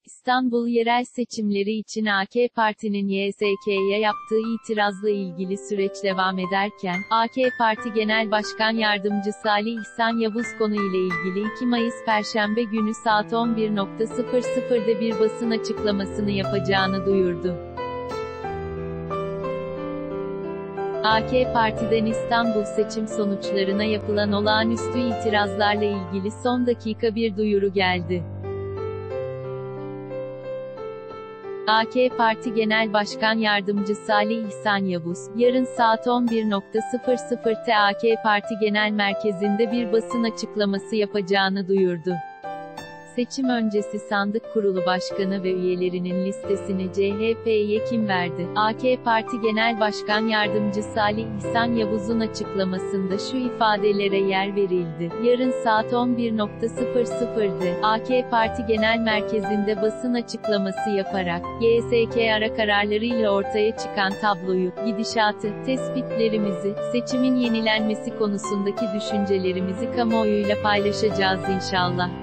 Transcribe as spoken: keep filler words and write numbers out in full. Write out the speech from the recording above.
İstanbul yerel seçimleri için A K Parti'nin Y S K'ye yaptığı itirazla ilgili süreç devam ederken, A K Parti Genel Başkan Yardımcısı Ali İhsan Yavuz konuyla ilgili iki Mayıs Perşembe günü saat on bir sıfırda bir basın açıklamasını yapacağını duyurdu. A K Parti'den İstanbul seçim sonuçlarına yapılan olağanüstü itirazlarla ilgili son dakika bir duyuru geldi. A K Parti Genel Başkan Yardımcısı Ali İhsan Yavuz, yarın saat on bir sıfırda A K Parti Genel Merkezi'nde bir basın açıklaması yapacağını duyurdu. Seçim öncesi Sandık Kurulu Başkanı ve üyelerinin listesini C H P'ye kim verdi? A K Parti Genel Başkan Yardımcısı Ali İhsan Yavuz'un açıklamasında şu ifadelere yer verildi. Yarın saat on bir sıfırda A K Parti Genel Merkezi'nde basın açıklaması yaparak, Y S K ara kararlarıyla ortaya çıkan tabloyu, gidişatı, tespitlerimizi, seçimin yenilenmesi konusundaki düşüncelerimizi kamuoyuyla paylaşacağız inşallah.